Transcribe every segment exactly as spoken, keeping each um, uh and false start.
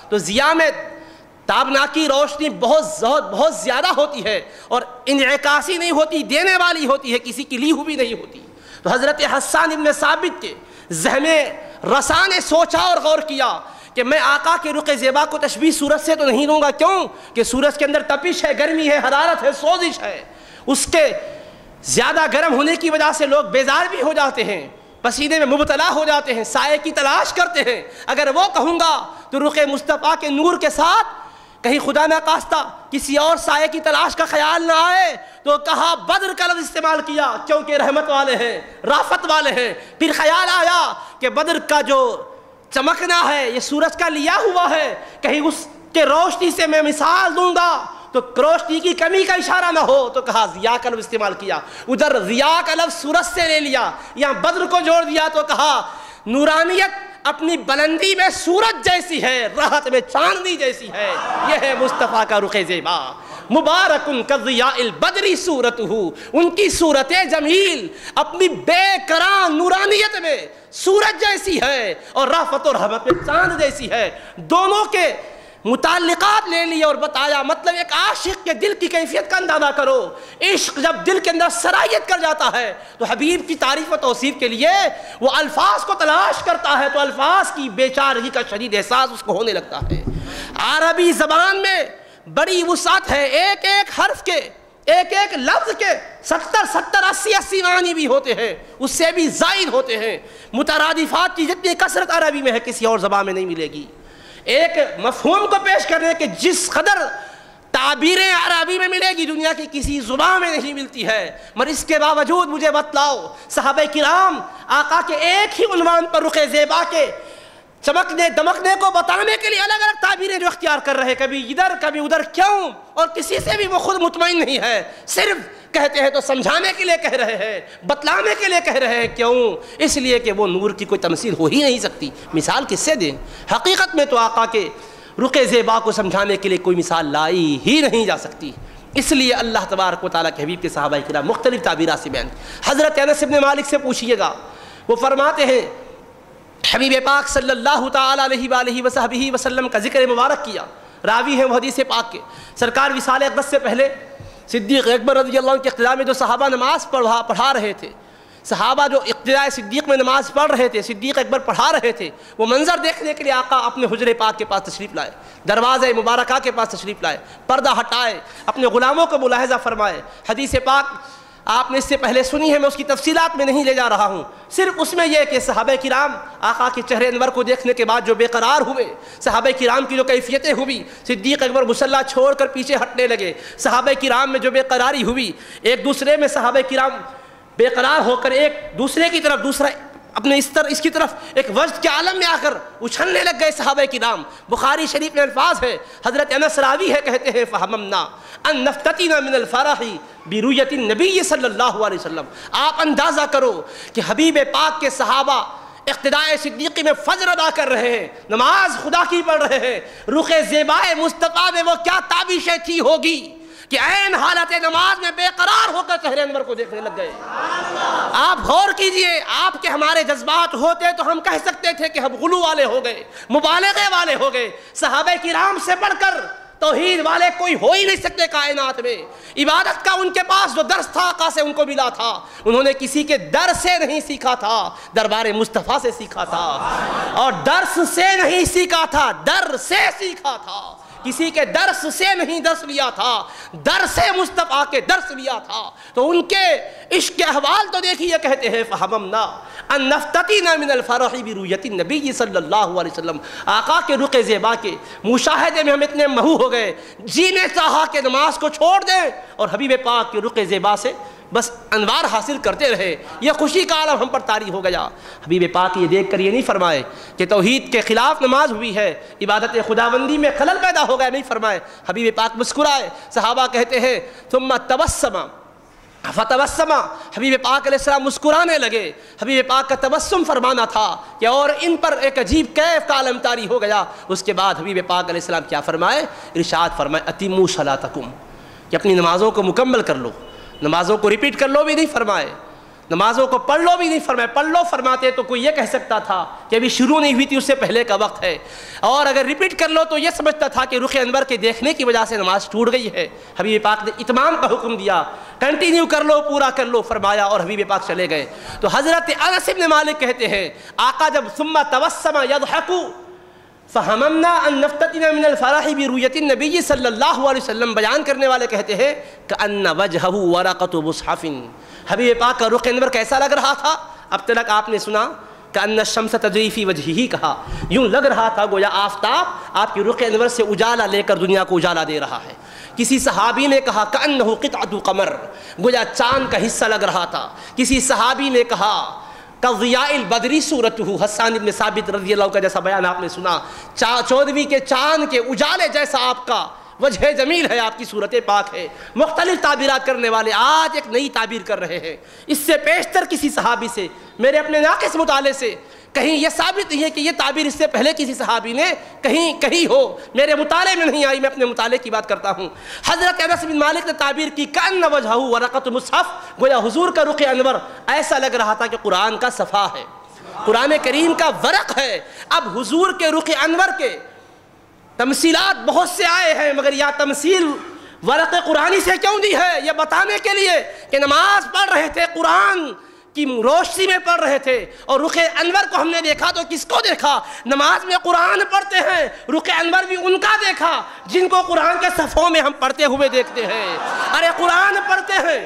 تو ضیاء میں تابناکی روشنی بہت بہت بہت زیادہ ہوتی ہے اور انعکاسی نہیں ہوتی، دینے والی ہوتی ہے، کسی کی لی ہوئی نہیں ہوتی۔ تو حضرت حسان ابن ثابت کے ذہن رسا نے سوچا اور غور کیا کہ میں آقا کے رخ زیبا کو تشبیہ سورج سے تو نہیں دوں گا، کیوں کہ سورج کے اندر تپش ہے، گرمی ہے، حرارت ہے، سوزش ہے، اس کے زیادہ گرم ہونے کی وجہ سے لوگ بیزار بھی ہو جاتے ہیں، پسینے میں مبتلا ہو جاتے ہیں، سائے کی تلاش کرتے ہیں۔ اگر وہ کہوں گا تو رخ مصطفیٰ کے نور کے ساتھ کہیں خدا نہ خواستہ کسی اور سائے کی تلاش کا خیال نہ آئے، تو کہا بدر کا لفظ استعمال کیا کیونکہ رحمت والے ہیں، رافت والے ہیں۔ پھر خیال آیا کہ بدر کا جو چمکنا ہے یہ سورج کا لیا ہوا ہے، کہیں اس کے روشنی سے میں مثال دوں گا تو روشنی کی کمی کا اشارہ نہ ہو، تو کہا ضیاء کا لفظ استعمال کیا۔ ادھر ضیاء کا لفظ سورج سے لے لیا، یہاں بدر کو جوڑ دیا تو کہا نورانیت اپنی بلندی میں سورج جیسی ہے، راحت میں چاندنی جیسی ہے، یہ ہے مصطفیٰ کا رخ زیبا۔ مبارکن کضیاء البدری صورتہ، ان کی صورت جمیل اپنی بے کران نورانیت میں سورج جیسی ہے اور رافت و رحمت میں چاند جیسی ہے۔ دونوں کے متعلقات لے لیے اور بتایا، مطلب ایک عاشق کے دل کی کیفیت کا اندازہ کرو۔ عشق جب دل کے اندر سرایت کر جاتا ہے تو حبیب کی تعریف و توصیف کے لیے وہ الفاظ کو تلاش کرتا ہے، تو الفاظ کی بے چارگی کا شدید احساس اس کو ہونے لگتا ہے۔ عربی زبان میں بڑی وسعت ہے، ایک ایک حرف کے، ایک ایک لفظ کے ستر ستر اسی اسی معنی بھی ہوتے ہیں، اس سے بھی زائد ہوتے ہیں۔ مترادفات کی جتنی کثرت عربی میں ہے کسی اور زبان میں نہیں ملے گی۔ ایک مفہوم کو پیش کرنے کے جس قدر تعبیریں عربی میں ملے گی دنیا کی کسی زبان میں نہیں ملتی ہے، مگر اس کے باوجود مجھے بتلاؤ صحابہ کرام آقا کے ایک ہی عنوان پر رخ زیبا کے چمکنے دمکنے کو بتانے کے لیے الگ الگ تعبیریں جو اختیار کر رہے، کبھی ادھر کبھی ادھر، کیوں؟ اور کسی سے بھی وہ خود مطمئن نہیں ہے، صرف کہتے ہیں تو سمجھانے کے لیے کہہ رہے ہیں، بتلانے کے لیے کہہ رہے ہیں۔ کیوں؟ اس لیے کہ وہ نور کی کوئی تمثیل ہو ہی نہیں سکتی، مثال کس سے دیں؟ حقیقت میں تو آقا کے رخ زیبا کو سمجھانے کے لیے کوئی مثال لائی ہی نہیں جا سکتی۔ اس لیے اللہ تبارک و تعالیٰ کے حبیب کے صحابہ کرام مختلف تعبیرات سے بیان۔ حضرت انس بن مالک سے پوچھئے گا، وہ فرماتے ہیں حبیب پاک صلی اللہ تعالیٰ علیہ وآلہ وصحبہ وسلم کا ذکر مبارک کیا، راوی ہیں وہ حدیث پاک کے، سرکار وصال اقدس سے پہلے صدیق اکبر رضی اللہ عنہ کے اقتداء میں جو صحابہ نماز پڑھا پڑھا رہے تھے، صحابہ جو اقتداء صدیق میں نماز پڑھ رہے تھے، صدیق اکبر پڑھا رہے تھے، وہ منظر دیکھنے کے لیے آقا اپنے حجرے پاک کے پاس تشریف لائے، دروازے مبارکہ کے پاس تشریف لائے، پردہ ہٹائے، اپنے غلاموں کو ملاحظہ فرمائے۔ حدیث پاک آپ نے اس سے پہلے سنی ہے، میں اس کی تفصیلات میں نہیں لے جا رہا ہوں، صرف اس میں یہ کہ صحابہ کرام آقا کے چہرے انور کو دیکھنے کے بعد جو بے قرار ہوئے، صحابہ کرام کی جو کیفیتیں ہوئی، صدیق اکبر مصلی چھوڑ کر پیچھے ہٹنے لگے، صحابہ کرام میں جو بے قراری ہوئی، ایک دوسرے میں صحابہ کرام بے قرار ہو کر ایک دوسرے کی طرف، دوسرا اپنے اس طرف اس کی طرف ایک وجد کے عالم میں آ کر اچھلنے لگ گئے صحابہ کرام۔ بخاری شریف میں الفاظ ہے، حضرت انس راوی ہے، کہتے ہیں فہممنا ان نفتتنا من الفرح برؤیت النبی صلی اللہ علیہ وسلم۔ آپ اندازہ کرو کہ حبیب پاک کے صحابہ اقتداء صدیقی میں فجر ادا کر رہے ہیں، نماز خدا کی پڑھ رہے ہیں، رخ زیبائے مصطفیٰ میں وہ کیا تابشیں تھی ہوگی کہ عین حالت نماز میں بے قرار ہو کر چہرے انور کو دیکھنے لگ گئے۔ آپ غور کیجئے، آپ کے ہمارے جذبات ہوتے تو ہم کہہ سکتے تھے کہ ہم غلو والے ہو گئے، مبالغے والے ہو گئے۔ صحابہ کرام سے بڑھ کر توحید والے کوئی ہو ہی نہیں سکتے کائنات میں۔ عبادت کا ان کے پاس جو درس تھا آقا سے ان کو ملا تھا، انہوں نے کسی کے در سے نہیں سیکھا تھا، دربار مصطفیٰ سے سیکھا تھا، اور درس سے نہیں سیکھا تھا، در سے سیکھا تھا۔ کسی کے درس سے نہیں درس لیا تھا، درس مصطفیٰ کے درس لیا تھا۔ تو ان کے عشق کے احوال تو دیکھیے، کہتے ہیں فہممنا ان نفتتنا من الفرح برؤیت النبی صلی اللہ علیہ وسلم۔ آقا کے رخ زیبا کے مشاہدے میں ہم اتنے محو ہو گئے، جی نے چاہا کہ نماز کو چھوڑ دیں اور حبیب پاک کے رخ زیبا سے بس انوار حاصل کرتے رہے، یہ خوشی کا عالم ہم پر طاری ہو گیا۔ حبیب پاک یہ دیکھ کر یہ نہیں فرمائے کہ توحید کے خلاف نماز ہوئی ہے، عبادت خداوندی میں خلل پیدا ہو گیا، نہیں فرمائے۔ حبیب پاک مسکرائے، صحابہ کہتے ہیں ثم تبسم فتبسم، حبیب پاک علیہ السلام مسکرانے لگے۔ حبیب پاک کا تبسم فرمانا تھا کہ اور ان پر ایک عجیب کیف کا عالم طاری ہو گیا۔ اس کے بعد حبیب پاک علیہ السلام کیا فرمائے؟ ارشاد فرمائے اتموا صلاتکم، کہ اپنی نمازوں کو مکمل کر لو، نمازوں کو ریپیٹ کر لو بھی نہیں فرمائے، نمازوں کو پڑھ لو بھی نہیں فرمائے، پڑھ لو فرماتے تو کوئی یہ کہہ سکتا تھا کہ ابھی شروع نہیں ہوئی تھی، اس سے پہلے کا وقت ہے، اور اگر ریپیٹ کر لو تو یہ سمجھتا تھا کہ رخ انور کے دیکھنے کی وجہ سے نماز ٹوٹ گئی ہے۔ حبیب پاک نے اتمام کا حکم دیا، کنٹینیو کر لو، پورا کر لو فرمایا، اور حبیب پاک چلے گئے۔ تو حضرت انس بن مالک کہتے ہیں آقا جب ثم تبسم یضحک فہممنا ان نفتتن من الفرح برؤیت النبی صلی اللہ علیہ وسلم بیان کرنے والے کہتے ہیں کأن وجہہ ورقۃ مصحف، حبیب پاک کا رخ انور کیسا لگ رہا تھا؟ اب تک آپ نے سنا کأن الشمس تجری فی وجہہ، کہا یوں لگ رہا تھا گویا آفتاب آپ کی رخ انور سے اجالا لے کر دنیا کو اجالا دے رہا ہے۔ کسی صحابی نے کہا کأنہ قطعۃ قمر، گویا چاند کا حصہ لگ رہا تھا۔ کسی صحابی نے کہا کضیاء البدری صورتہ، حسان بن ثابت رضی اللہ عنہ کا جیسا بیان آپ نے سنا، چودھویں کے چاند کے اجالے جیسا آپ کا وجہ جمیل ہے، آپ کی صورت پاک ہے۔ مختلف تعبیرات کرنے والے آج ایک نئی تعبیر کر رہے ہیں۔ اس سے پیشتر کسی صحابی سے، میرے اپنے ناقص مطالعے سے کہیں یہ ثابت نہیں ہے کہ یہ تعبیر اس سے پہلے کسی صحابی نے کہیں کہی ہو، میرے مطالعے میں نہیں آئی، میں اپنے مطالعے کی بات کرتا ہوں۔ حضرت انس بن مالک نے تعبیر کی کأن وجہہ ورقۃ مصحف، گویا حضور کا رخ انور ایسا لگ رہا تھا کہ قرآن کا صفحہ ہے، قرآن کریم کا ورق ہے۔ اب حضور کے رخ انور کے تمثیلات بہت سے آئے ہیں، مگر یہ تمثیل ورق قرآنی سے کیوں دی ہے؟ یہ بتانے کے لیے کہ نماز پڑھ رہے تھے، قرآن کی روشنی میں پڑھ رہے تھے، اور رخ انور کو ہم نے دیکھا تو کس کو دیکھا؟ نماز میں قرآن پڑھتے ہیں، رخ انور بھی ان کا دیکھا جن کو قرآن کے صفحوں میں ہم پڑھتے ہوئے دیکھتے ہیں۔ ارے قرآن پڑھتے ہیں،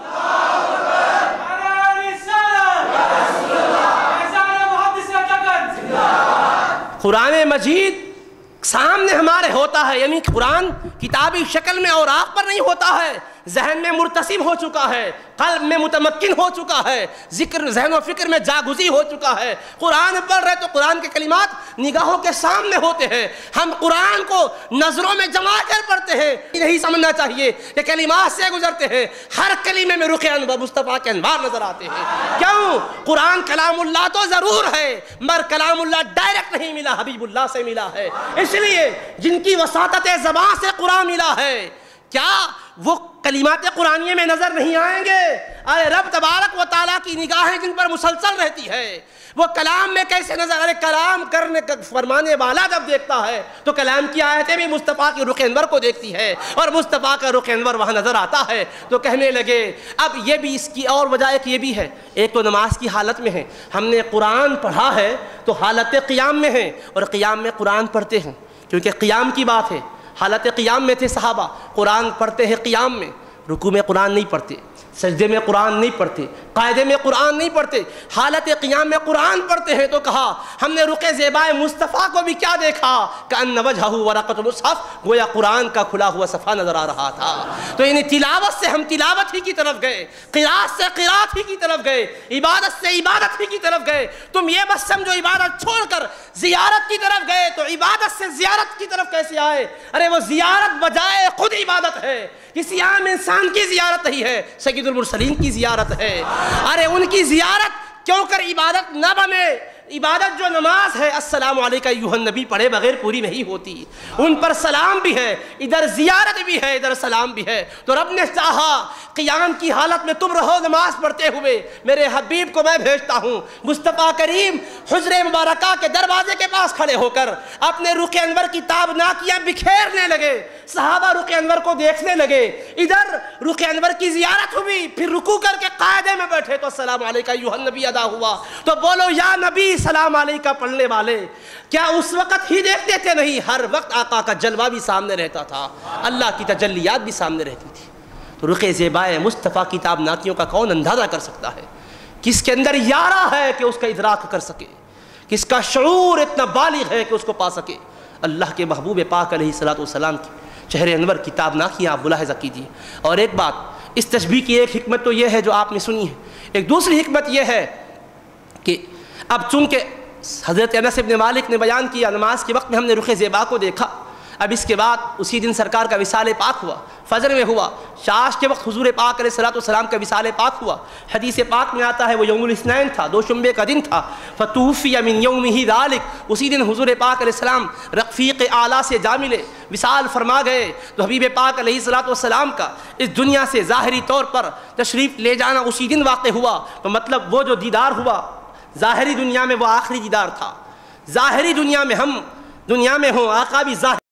قرآن مجید سامنے ہمارے ہوتا ہے، یعنی قرآن کتابی شکل میں اور آنکھ پر نہیں ہوتا ہے، ذہن میں مرتسم ہو چکا ہے، قلب میں متمکن ہو چکا ہے، ذکر ذہن و فکر میں جاگزی ہو چکا ہے۔ قرآن پڑھ رہے تو قرآن کے کلمات نگاہوں کے سامنے ہوتے ہیں، ہم قرآن کو نظروں میں جما کر پڑھتے ہیں۔ یہی سمجھنا چاہیے کہ کلمات سے گزرتے ہیں، ہر کلمے میں رخ انور مصطفیٰ کے انوار نظر آتے ہیں۔ کیوں؟ قرآن کلام اللہ تو ضرور ہے، مگر کلام اللہ ڈائریکٹ نہیں ملا، حبیب اللہ سے ملا ہے۔ اس لیے جن کی وساطت زبان سے قرآن ملا ہے، کیا وہ کلمات قرآنیہ میں نظر نہیں آئیں گے؟ ارے رب تبارک و تعالیٰ کی نگاہیں جن پر مسلسل رہتی ہے، وہ کلام میں کیسے نظر؟ ارے کلام کرنے فرمانے والا جب دیکھتا ہے تو کلام کی آیتیں بھی مصطفیٰ کی رخ انور کو دیکھتی ہے، اور مصطفیٰ کا رخ انور وہاں نظر آتا ہے۔ تو کہنے لگے اب یہ بھی اس کی اور وجہ ایک یہ بھی ہے، ایک تو نماز کی حالت میں ہے، ہم نے قرآن پڑھا ہے تو حالت قیام میں ہے، اور قیام میں قرآن پڑھتے ہیں کیونکہ قیام کی بات ہے۔ حالت قیام میں تھے صحابہ، قرآن پڑھتے ہیں قیام میں، رکوع میں قرآن نہیں پڑھتے، سجدے میں قرآن نہیں پڑھتے، قاعدے میں قرآن نہیں پڑھتے، حالت قیام میں قرآن پڑھتے ہیں۔ تو کہا ہم نے رخ زیبائے مصطفیٰ کو بھی کیا دیکھا؟ کأن وجہہ ورقۃ مصحف، گویا قرآن کا کھلا ہوا صفحہ نظر آ رہا تھا۔ تو یعنی تلاوت سے ہم تلاوت ہی کی طرف گئے، قراءت سے قراءت ہی کی طرف گئے، عبادت سے عبادت ہی کی طرف گئے۔ تم یہ بس سمجھو عبادت چھوڑ کر زیارت کی طرف گئے تو عبادت سے زیارت کی طرف کیسے آئے؟ ارے وہ زیارت بجائے خود عبادت ہے، کسی عام انسان کی زیارت نہیں ہے، سید المرسلین کی زیارت ہے۔ ارے ان کی زیارت کیوں کر عبادت نہ بنے؟ عبادت جو نماز ہے، السلام علیکہ ایھا النبی پڑھے بغیر پوری نہیں ہوتی، ان پر سلام بھی ہے، ادھر زیارت بھی ہے، ادھر سلام بھی ہے۔ تو رب نے چاہا قیام کی حالت میں تم رہو نماز پڑھتے ہوئے، میرے حبیب کو میں بھیجتا ہوں مصطفیٰ کریم حجر مبارکہ کے دروازے کے پاس کھڑے ہو کر اپنے رخ انور کی تابناکیاں بکھیرنے لگے، صحابہ رخ انور کو دیکھنے لگے، ادھر رخ انور کی زیارت ہوئی، پھر رکوع کر کے قاعدے میں بیٹھے تو السلام علیکہ ایھا النبی ادا ہوا۔ تو بولو یا نبی سلام علیکہ پڑھنے والے کیا اس وقت ہی دیکھتے تھے؟ نہیں، ہر وقت آقا کا جلوہ بھی سامنے رہتا تھا، اللہ کی تجلیات بھی سامنے رہتی تھی۔ تو رخ زیبائے مصطفیٰ کی تابناکیوں کا کون اندازہ کر سکتا ہے؟ کس کے اندر یارہ ہے کہ اس کا ادراک کر سکے؟ کس کا شعور اتنا بالغ ہے کہ اس کو پا سکے؟ اللہ کے محبوب پاک علیہ الصلوۃ والسلام کی چہرے انور کی تابناکیاں آپ ملاحظہ کیجیے۔ اور ایک بات، اس تشبیہ کی ایک حکمت تو یہ ہے جو آپ نے سنی ہے، ایک دوسری حکمت یہ ہے کہ اب چونکہ حضرت انس بن مالک نے بیان کیا نماز کے وقت میں ہم نے رخ زیبا کو دیکھا، اب اس کے بعد اسی دن سرکار کا وصال پاک ہوا، فجر میں ہوا، شاش کے وقت حضور پاک علیہ الصلوۃ والسلام کا وصال پاک ہوا۔ حدیث پاک میں آتا ہے وہ یوم الاثنین تھا، دوشنبے کا دن تھا، فتوفی من یومہ ذالک، اسی دن حضور پاک علیہ السلام رفیق اعلیٰ سے جا ملے، وصال فرما گئے۔ تو حبیب پاک علیہ الصلوۃ والسلام کا اس دنیا سے ظاہری طور پر تشریف لے جانا اسی دن واقع ہوا، تو مطلب وہ جو دیدار ہوا ظاہری دنیا میں وہ آخری دیدار تھا۔ ظاہری دنیا میں ہم دنیا میں ہوں، آقا بھی ظاہر